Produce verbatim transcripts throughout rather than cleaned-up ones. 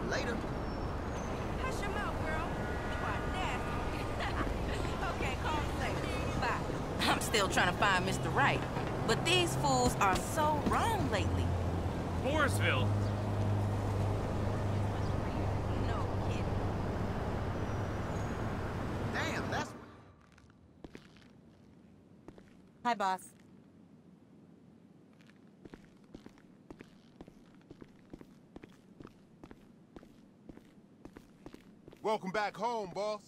Later. Hush your mouth, girl. You are nasty. Okay, call me later. Bye. I'm still trying to find Mister Right, but these fools are so wrong lately. Mooresville. No kidding. Damn, that's... Hi, boss. Welcome back home, boss.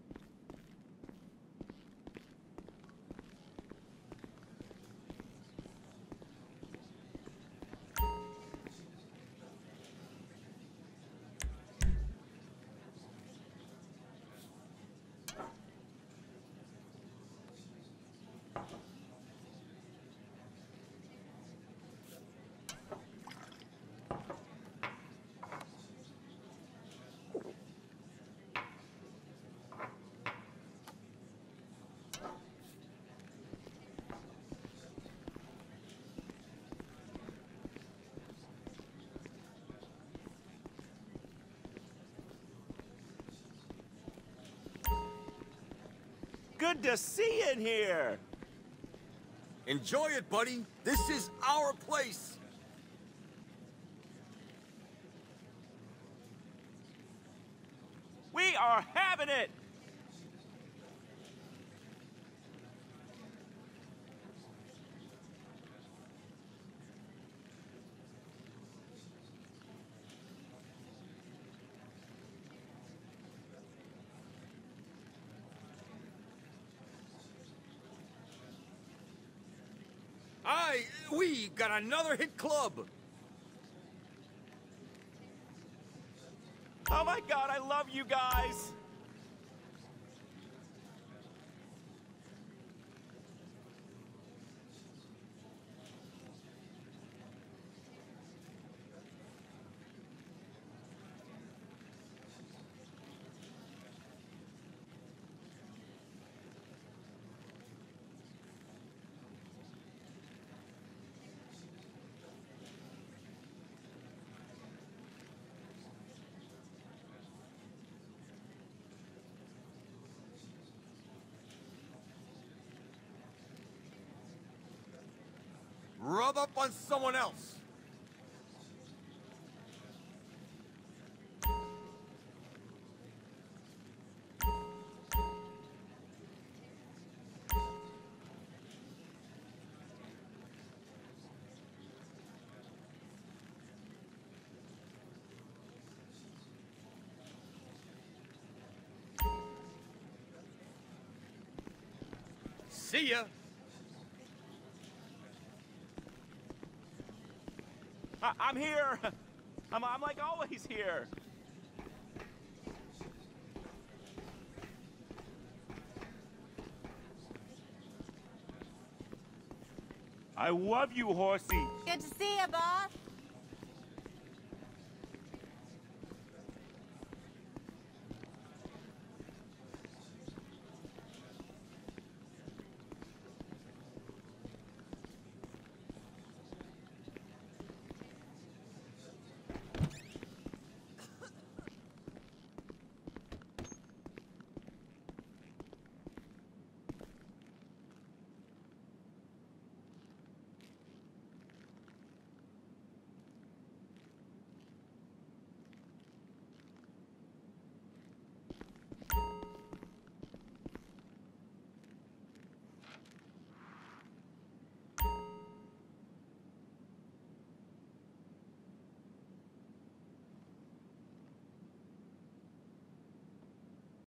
Good to see you in here. Enjoy it, buddy. This is our place. We are having it. Aye, we got another hit club. Oh my God, I love you guys. Rub up on someone else. See ya. I I'm here. I'm, I'm like always here. I love you, horsey. Good to see you, boss.